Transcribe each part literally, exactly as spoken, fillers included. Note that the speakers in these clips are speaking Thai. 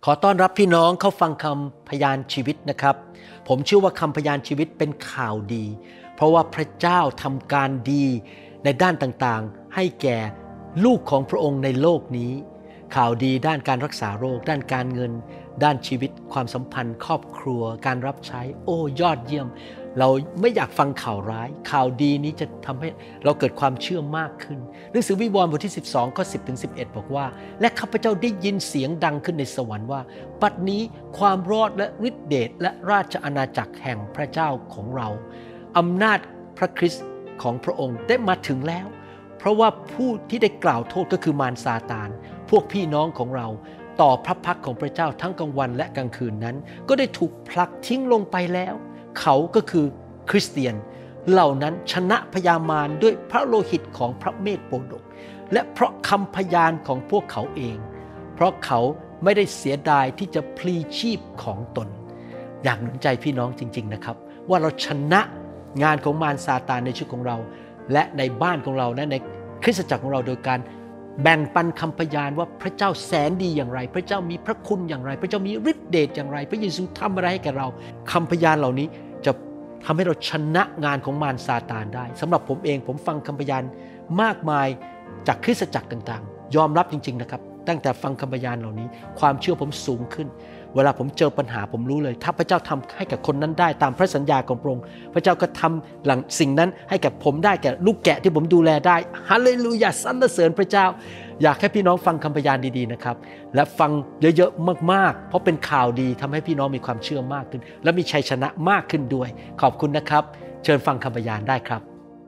ขอต้อนรับพี่น้องเข้าฟังคำพยานชีวิตนะครับผมเชื่อว่าคำพยานชีวิตเป็นข่าวดีเพราะว่าพระเจ้าทำการดีในด้านต่างๆให้แก่ลูกของพระองค์ในโลกนี้ข่าวดีด้านการรักษาโรคด้านการเงินด้านชีวิตความสัมพันธ์ครอบครัวการรับใช้โอ้ยอดเยี่ยมเราไม่อยากฟังข่าวร้ายข่าวดีนี้จะทำให้เราเกิดความเชื่อมากขึ้นหนังสือวิวรณ์บทที่สิบสองข้อสิบถึงสิบเอ็ดบอกว่าและข้าพเจ้าได้ยินเสียงดังขึ้นในสวรรค์ว่าบัดนี้ความรอดและฤทธิเดชและราชอาณาจักรแห่งพระเจ้าของเราอำนาจพระคริสต์ของพระองค์ได้มาถึงแล้วเพราะว่าผู้ที่ได้กล่าวโทษก็คือมารซาตานพวกพี่น้องของเราต่อพระพักของพระเจ้าทั้งกลางวันและกลางคืนนั้นก็ได้ถูกผลักทิ้งลงไปแล้วเขาก็คือคริสเตียนเหล่านั้นชนะพยามารด้วยพระโลหิตของพระเมธโปรดกและเพราะคำพยานของพวกเขาเองเพราะเขาไม่ได้เสียดายที่จะพลีชีพของตนอยากหนุนใจพี่น้องจริงๆนะครับว่าเราชนะงานของมารซาตานในชีวิตของเราและในบ้านของเราและในคริสตจักรของเราโดยการแบ่งปันคำพยานว่าพระเจ้าแสนดีอย่างไรพระเจ้ามีพระคุณอย่างไรพระเจ้ามีฤทธิเดชอย่างไรพระเยซูทำอะไรให้แก่เราคำพยานเหล่านี้จะทำให้เราชนะงานของมารซาตานได้สำหรับผมเองผมฟังคำพยานมากมายจากคริสตจักรต่างๆยอมรับจริงๆนะครับตั้งแต่ฟังคำพยานเหล่านี้ความเชื่อผมสูงขึ้นเวลาผมเจอปัญหาผมรู้เลยถ้าพระเจ้าทำให้กับคนนั้นได้ตามพระสัญญาของพระองค์พระเจ้าก็ทำหลังสิ่งนั้นให้กับผมได้แก่ลูกแกะที่ผมดูแลได้ฮาเลลูยาสรรเสริญพระเจ้าอยากให้พี่น้องฟังคำพยานดีๆนะครับและฟังเยอะๆมากๆเพราะเป็นข่าวดีทำให้พี่น้องมีความเชื่อมากขึ้นและมีชัยชนะมากขึ้นด้วยขอบคุณนะครับเชิญฟังคำพยานได้ครับ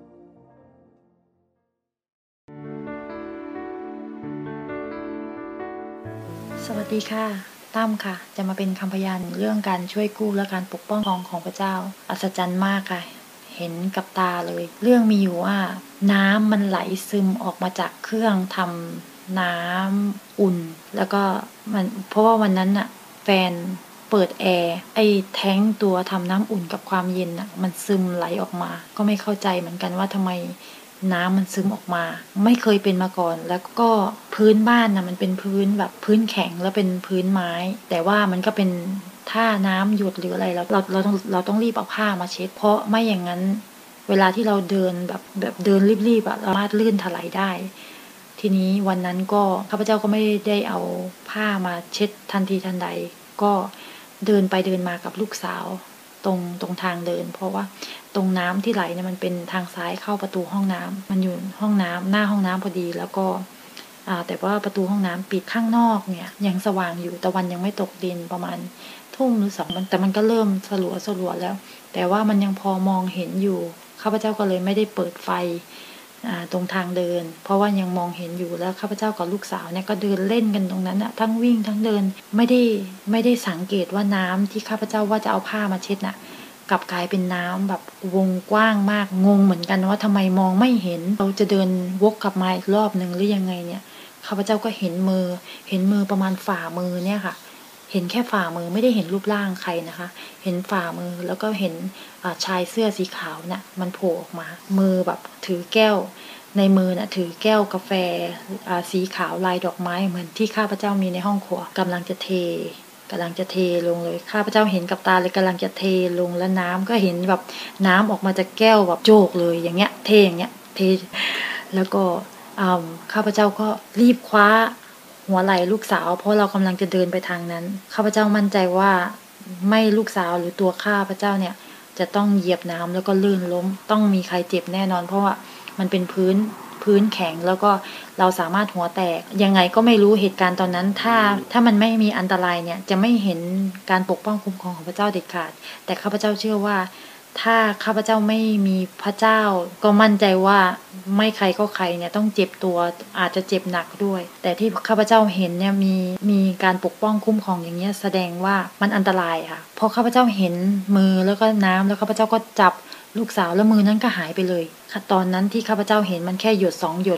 สวัสดีค่ะตั้มค่ะจะมาเป็นคำพยานเรื่องการช่วยกู้และการปกป้องของของพระเจ้าอัศจรรย์มากค่ะเห็นกับตาเลยเรื่องมีอยู่ว่าน้ำมันไหลซึมออกมาจากเครื่องทำน้ำอุ่นแล้วก็มันเพราะว่าวันนั้นน่ะแฟนเปิดแอร์ไอ้แท้งตัวทำน้ำอุ่นกับความเย็นน่ะมันซึมไหลออกมาก็ไม่เข้าใจเหมือนกันว่าทำไมน้ำมันซึมออกมาไม่เคยเป็นมาก่อนแล้วก็พื้นบ้านนะมันเป็นพื้นแบบพื้นแข็งแล้วเป็นพื้นไม้แต่ว่ามันก็เป็นถ้าน้ำหยดหรืออะไรเราเราเราต้องเราต้องรีบเอาผ้ามาเช็ดเพราะไม่อย่างนั้นเวลาที่เราเดินแบบแบบเดินรีบๆอะเราสามารถลื่นถลายได้ทีนี้วันนั้นก็ข้าพเจ้าก็ไม่ได้เอาผ้ามาเช็ดทันทีทันใดก็เดินไปเดินมากับลูกสาวตรงตรงทางเดินเพราะว่าตรงน้ำที่ไหลเนี่ยมันเป็นทางซ้ายเข้าประตูห้องน้ำมันอยู่ห้องน้ำหน้าห้องน้ำพอดีแล้วก็แต่ว่าประตูห้องน้ำปิดข้างนอกเนี่ยยังสว่างอยู่ตะวันยังไม่ตกดินประมาณทุ่มหรือสองแต่มันก็เริ่มสลัวสลัวแล้วแต่ว่ามันยังพอมองเห็นอยู่ข้าพเจ้าก็เลยไม่ได้เปิดไฟตรงทางเดินเพราะว่ายังมองเห็นอยู่แล้วข้าพเจ้ากับลูกสาวเนี่ยก็เดินเล่นกันตรงนั้นอะทั้งวิ่งทั้งเดินไม่ได้ไม่ได้สังเกตว่าน้ำที่ข้าพเจ้าว่าจะเอาผ้ามาเช็ดน่ะกลับกลายเป็นน้ำแบบวงกว้างมากงงเหมือนกันว่าทำไมมองไม่เห็นเราจะเดินวกกลับมาอีกรอบหนึ่งหรือยังไงเนี่ยข้าพเจ้าก็เห็นมือเห็นมือประมาณฝ่ามือเนี่ยค่ะเห็นแค่ฝ่ามือไม่ได้เห็นรูปร่างใครนะคะเห็นฝ่ามือแล้วก็เห็นชายเสื้อสีขาวน่ะมันโผล่ออกมามือแบบถือแก้วในมือน่ะถือแก้วกาแฟสีขาวลายดอกไม้เหมือนที่ข้าพเจ้ามีในห้องครัวกำลังจะเทกำลังจะเทลงเลยข้าพเจ้าเห็นกับตาเลยกำลังจะเทลงแล้วน้ำก็เห็นแบบน้ำออกมาจากแก้วแบบโจกเลยอย่างเงี้ยเทอย่างเงี้ยเทแล้วก็ข้าพเจ้าก็รีบคว้าหัวไหล่ลูกสาวเพราะเรากำลังจะเดินไปทางนั้นข้าพเจ้ามั่นใจว่าไม่ลูกสาวหรือตัวข้าพเจ้าเนี่ยจะต้องเหยียบน้ำแล้วก็ลื่นล้มต้องมีใครเจ็บแน่นอนเพราะว่ามันเป็นพื้นพื้นแข็งแล้วก็เราสามารถหัวแตกยังไงก็ไม่รู้เหตุการณ์ตอนนั้นถ้าถ้ามันไม่มีอันตรายเนี่ยจะไม่เห็นการปกป้องคุ้มครองของพระเจ้าเด็ดขาดแต่ข้าพเจ้าเชื่อว่าถ้าข้าพเจ้าไม่มีพระเจ้าก็มั่นใจว่าไม่ใครก็ใครเนี่ยต้องเจ็บตัวอาจจะเจ็บหนักด้วยแต่ที่ข้าพเจ้าเห็นเนี่ยมีมีการปกป้องคุ้มครองอย่างเงี้ยแสดงว่ามันอันตรายค่ะพอข้าพเจ้าเห็นมือแล้วก็น้ำแล้วข้าพเจ้าก็จับลูกสาวแล้วมือนั้นก็หายไปเลยตอนนั้นที่ข้าพเจ้าเห็นมันแค่หยดสองหยด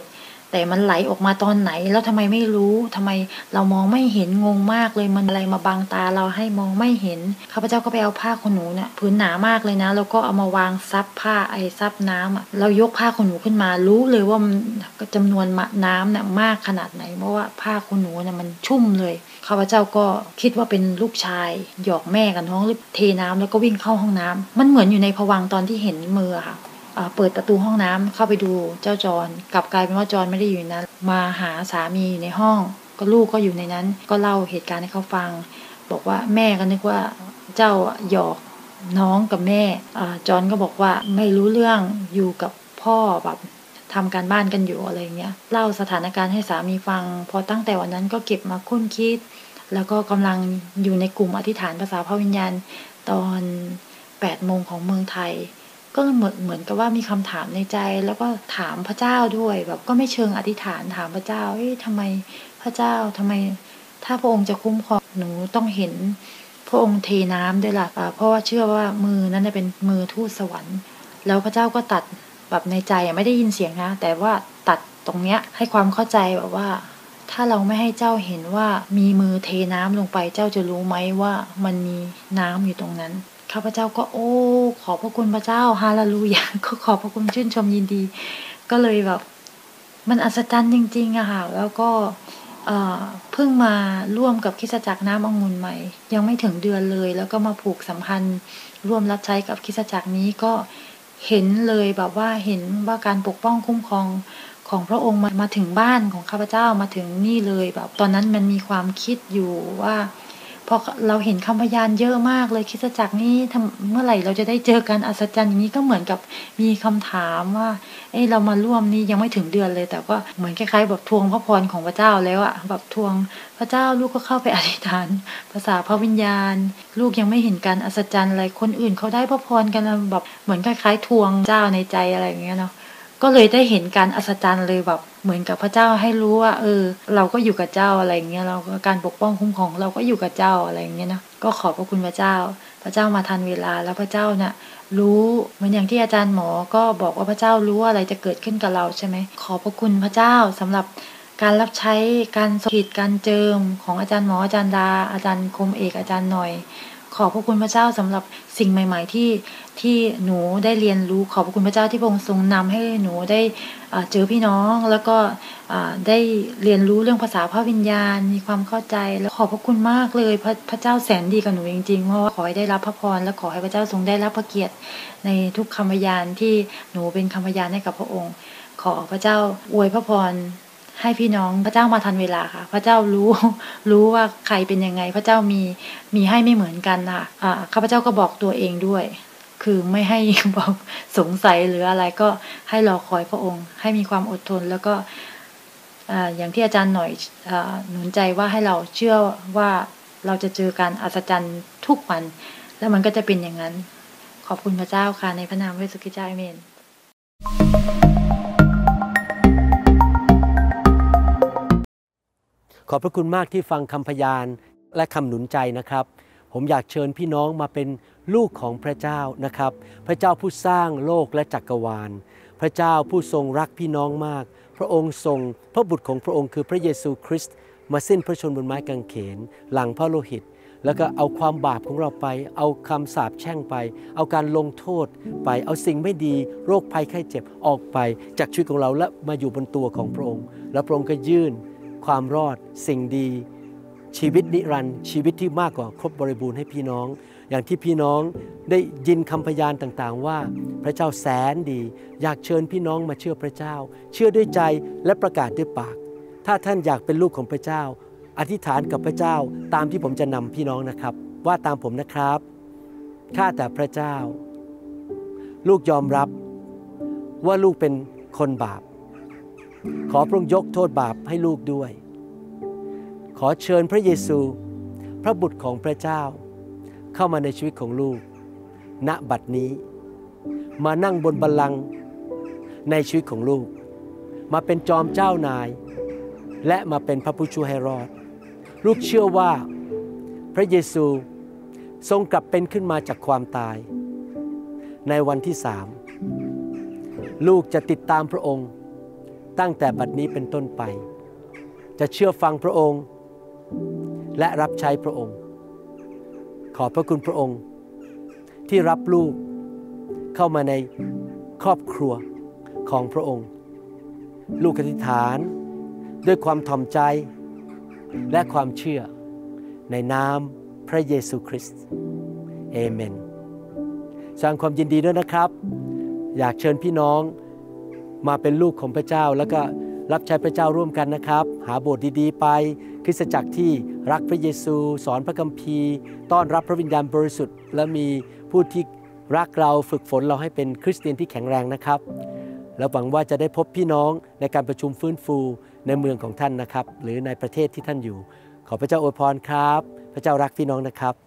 แต่มันไหลออกมาตอนไหนแล้วทำไมไม่รู้ทำไมเรามองไม่เห็นงงมากเลยมันอะไรมาบังตาเราให้มองไม่เห็นข้าพเจ้าก็ไปเอาผ้าขนหนูเนี่ยผืนหนามากเลยนะแล้วก็เอามาวางซับผ้าไอ้ซับน้ำอ่ะเรายกผ้าขนหนูขึ้นมารู้เลยว่ามันจำนวนน้ำเนี่ยมากขนาดไหนเพราะว่าผ้าขนหนูเนี่ยมันชุ่มเลยข้าพเจ้าก็คิดว่าเป็นลูกชายหยอกแม่กับน้องหรือเทน้ำแล้วก็วิ่งเข้าห้องน้ำมันเหมือนอยู่ในภวังค์ตอนที่เห็นมือค่ะเปิดประตูห้องน้ำเข้าไปดูเจ้าจรกลับกลายเป็นว่าจรไม่ได้อยู่ในนั้นมาหาสามีอยู่ในห้องก็ลูกก็อยู่ในนั้นก็เล่าเหตุการณ์ให้เขาฟังบอกว่าแม่ก็นึกว่าเจ้าหยอกน้องกับแม่จรก็บอกว่าไม่รู้เรื่องอยู่กับพ่อแบบทำการบ้านกันอยู่อะไรเงี้ยเล่าสถานการณ์ให้สามีฟังพอตั้งแต่วันนั้นก็เก็บมาคุ้นคิดแล้วก็กำลังอยู่ในกลุ่มอธิษฐานภาษาพระวิญญาณตอนแปดโมงของเมืองไทยก็เหมือนเหมือนกับว่ามีคำถามในใจแล้วก็ถามพระเจ้าด้วยแบบก็ไม่เชิงอธิษฐานถามพระเจ้าเอ๊ะทำไมพระเจ้าทำไมถ้าพระองค์จะคุ้มครองหนูต้องเห็นพระองค์เทน้ำด้วยล่ะเพราะว่าเชื่อว่ามือนั้นเป็นมือทูตสวรรค์แล้วพระเจ้าก็ตัดแบบในใจไม่ได้ยินเสียงนะแต่ว่าตัดตรงเนี้ยให้ความเข้าใจแบบว่าถ้าเราไม่ให้เจ้าเห็นว่ามีมือเทน้ำลงไปเจ้าจะรู้ไหมว่ามันมีน้ำอยู่ตรงนั้นข้าพเจ้าก็โอ้ขอบพระคุณพระเจ้าฮาเลลูยาก็ขอบพระคุณชื่นชมยินดีก็เลยแบบมันอัศจรรย์จริงๆอะค่ะแล้วก็เพิ่งมาร่วมกับคริสตจักรน้ำองุ่นใหม่ยังไม่ถึงเดือนเลยแล้วก็มาผูกสัมพันธ์ร่วมรับใช้กับคริสตจักรนี้ก็เห็นเลยแบบว่าเห็นว่าการปกป้องคุ้มครองของพระองค์มามาถึงบ้านของข้าพเจ้ามาถึงนี่เลยแบบตอนนั้นมันมีความคิดอยู่ว่าพอเราเห็นคำพยานเยอะมากเลยคริสตจักรนี้เมื่อไหร่เราจะได้เจอกันอัศจรรย์อย่างนี้ก็เหมือนกับมีคำถามว่าเอ้เรามาร่วมนี่ยังไม่ถึงเดือนเลยแต่ก็เหมือนคล้ายๆแบบทวงพระพรของพระเจ้าแล้วอะแบบทวงพระเจ้าลูกก็เข้าไปอธิษฐานภาษาพระวิญญาณลูกยังไม่เห็นการอัศจรรย์อะไรคนอื่นเขาได้พระพรกันแบบเหมือนคล้ายๆทวงเจ้าในใจอะไรอย่างเงี้ยเนาะก็เลยได้เห็นการอัศจรรย์เลยแบบเหมือนกับพระเจ้าให้รู้ว่าเออเราก็อยู่กับเจ้าอะไรอย่างเงี้ยเราการปกป้องคุ้มครองเราก็อยู่กับเจ้าอะไรอย่างเงี้ยนะก็ขอบพระคุณพระเจ้าพระเจ้ามาทันเวลาแล้วพระเจ้าน่ะรู้เหมือนอย่างที่อาจารย์หมอก็บอกว่าพระเจ้ารู้อะไรจะเกิดขึ้นกับเราใช่ไหมขอบพระคุณพระเจ้าสำหรับการรับใช้การสถิตการเจิมของอาจารย์หมออาจารย์ดาอาจารย์คมเอกอาจารย์หน่อยขอบพระคุณพระเจ้าสำหรับสิ่งใหม่ๆที่ที่หนูได้เรียนรู้ขอบพระคุณพระเจ้าที่พระองค์ทรงนำให้หนูได้เจอพี่น้องแล้วก็ได้เรียนรู้เรื่องภาษาพระวิญญาณมีความเข้าใจแล้วขอบพระคุณมากเลยพระพระเจ้าแสนดีกับหนูจริงๆเพราะว่าขอให้ได้รับพระพรและขอให้พระเจ้าทรงได้รับพระเกียรติในทุกคำพยานที่หนูเป็นคำพยานให้กับพระองค์ขอพระเจ้าอวยพระพรให้พี่น้องพระเจ้ามาทันเวลาค่ะพระเจ้ารู้รู้ว่าใครเป็นยังไงพระเจ้ามีมีให้ไม่เหมือนกันค่ะอ่าข้าพเจ้าก็บอกตัวเองด้วยคือไม่ให้บอกสงสัยหรืออะไรก็ให้รอคอยพระองค์ให้มีความอดทนแล้วก็อ่าอย่างที่อาจารย์หน่อยอ่าหนุนใจว่าให้เราเชื่อว่าเราจะเจอการอัศจรรย์ทุกวันแล้วมันก็จะเป็นอย่างนั้นขอบคุณพระเจ้าค่ะในพระนามพระเยซูคริสต์เจ้าอาเมนขอบพระคุณมากที่ฟังคำพยานและคำหนุนใจนะครับผมอยากเชิญพี่น้องมาเป็นลูกของพระเจ้านะครับพระเจ้าผู้สร้างโลกและจักรวาลพระเจ้าผู้ทรงรักพี่น้องมากพระองค์ทรงพระบุตรของพระองค์คือพระเยซูคริสต์มาสิ้นพระชนม์บนไม้กางเขนหลั่งพระโลหิตแล้วก็เอาความบาปของเราไปเอาคำสาปแช่งไปเอาการลงโทษไปเอาสิ่งไม่ดีโรคภัยไข้เจ็บออกไปจากชีวิตของเราและมาอยู่บนตัวของพระองค์แล้วพระองค์ก็ยื่นความรอดสิ่งดีชีวิตนิรันดร์ชีวิตที่มากกว่าครบบริบูรณ์ให้พี่น้องอย่างที่พี่น้องได้ยินคำพยานต่างๆว่าพระเจ้าแสนดีอยากเชิญพี่น้องมาเชื่อพระเจ้าเชื่อด้วยใจและประกาศด้วยปากถ้าท่านอยากเป็นลูกของพระเจ้าอธิษฐานกับพระเจ้าตามที่ผมจะนำพี่น้องนะครับว่าตามผมนะครับข้าแต่พระเจ้าลูกยอมรับว่าลูกเป็นคนบาปขอพระองค์ยกโทษบาปให้ลูกด้วยขอเชิญพระเยซูพระบุตรของพระเจ้าเข้ามาในชีวิตของลูกณบัดนี้มานั่งบนบัลลังก์ในชีวิตของลูกมาเป็นจอมเจ้านายและมาเป็นพระผู้ช่วยให้รอดลูกเชื่อว่าพระเยซูทรงกลับเป็นขึ้นมาจากความตายในวันที่สามลูกจะติดตามพระองค์ตั้งแต่บัดนี้เป็นต้นไปจะเชื่อฟังพระองค์และรับใช้พระองค์ขอบพระคุณพระองค์ที่รับลูกเข้ามาในครอบครัวของพระองค์ลูกอธิษฐานด้วยความถ่อมใจและความเชื่อในนามพระเยซูคริสต์เอเมนแสดงความยินดีด้วยนะครับอยากเชิญพี่น้องมาเป็นลูกของพระเจ้าแล้วก็รับใช้พระเจ้าร่วมกันนะครับหาโบสถ์ดีๆไปคริสตจักรที่รักพระเยซูสอนพระคัมภีร์ต้อนรับพระวิญญาณบริสุทธิ์และมีผู้ที่รักเราฝึกฝนเราให้เป็นคริสเตียนที่แข็งแรงนะครับแล้วหวังว่าจะได้พบพี่น้องในการประชุมฟื้นฟูในเมืองของท่านนะครับหรือในประเทศที่ท่านอยู่ขอพระเจ้าอวยพรครับพระเจ้ารักพี่น้องนะครับ